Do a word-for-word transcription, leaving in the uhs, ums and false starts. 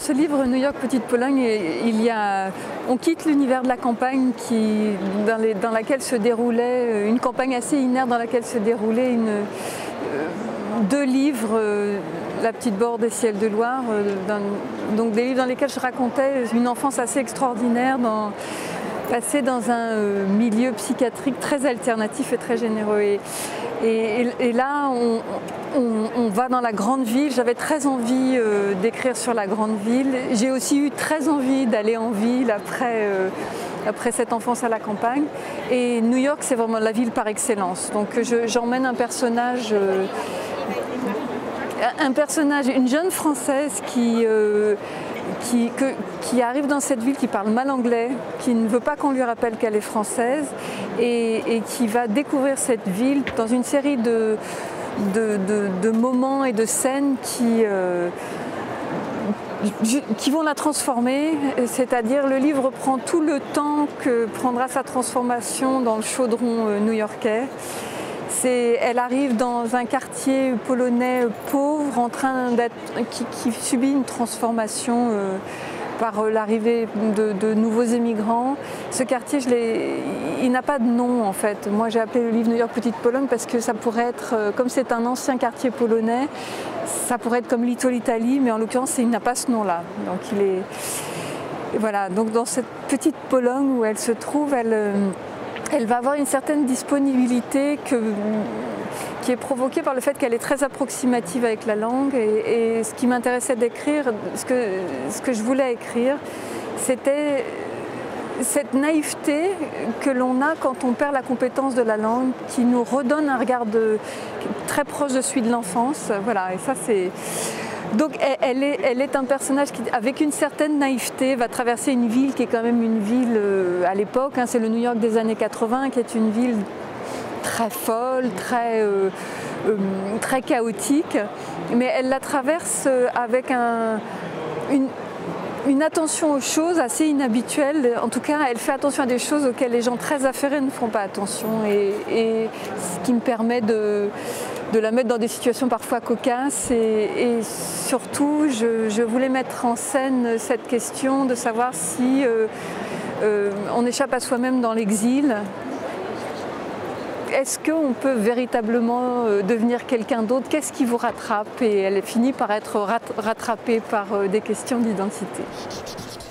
ce livre New York Petite Pologne, il y a, on quitte l'univers de la campagne qui, dans, les, dans laquelle se déroulait, une campagne assez inerte dans laquelle se déroulait une, euh, deux livres, euh, La Petite Borde des Ciels de Loire, euh, dans, donc des livres dans lesquels je racontais une enfance assez extraordinaire, dans, passée dans un euh, milieu psychiatrique très alternatif et très généreux. Et, et, et là, on, on, on va dans la grande ville. J'avais très envie euh, d'écrire sur la grande ville. J'ai aussi eu très envie d'aller en ville après, euh, après cette enfance à la campagne. Et New York, c'est vraiment la ville par excellence. Donc j'emmène un personnage, euh, un personnage, une jeune Française qui... Euh, Qui, que, qui arrive dans cette ville, qui parle mal anglais, qui ne veut pas qu'on lui rappelle qu'elle est française et, et qui va découvrir cette ville dans une série de, de, de, de moments et de scènes qui, euh, qui vont la transformer. C'est-à-dire le livre prend tout le temps que prendra sa transformation dans le chaudron new-yorkais. Elle arrive dans un quartier polonais pauvre, en train d'être, qui, qui subit une transformation euh, par l'arrivée de, de nouveaux émigrants. Ce quartier, je il n'a pas de nom en fait. Moi j'ai appelé le livre New York Petite Pologne parce que ça pourrait être, comme c'est un ancien quartier polonais, ça pourrait être comme Little Italy, mais en l'occurrence il n'a pas ce nom-là. Donc il est, voilà. Donc dans cette petite Pologne où elle se trouve, elle Elle va avoir une certaine disponibilité que, qui est provoquée par le fait qu'elle est très approximative avec la langue. Et, et ce qui m'intéressait d'écrire, ce que, ce que je voulais écrire, c'était cette naïveté que l'on a quand on perd la compétence de la langue, qui nous redonne un regard de, très proche de celui de l'enfance. Voilà, et ça c'est... Donc elle est, elle est un personnage qui, avec une certaine naïveté, va traverser une ville qui est quand même une ville euh, à l'époque, hein, c'est le New York des années quatre-vingt, qui est une ville très folle, très, euh, euh, très chaotique, mais elle la traverse avec un, une, une attention aux choses assez inhabituelle. En tout cas, elle fait attention à des choses auxquelles les gens très affairés ne font pas attention, et, et ce qui me permet de... de la mettre dans des situations parfois cocasses et, et surtout je, je voulais mettre en scène cette question de savoir si euh, euh, on échappe à soi-même dans l'exil. Est-ce qu'on peut véritablement devenir quelqu'un d'autre? Qu'est-ce qui vous rattrape? Et elle finit par être rattrapée par des questions d'identité.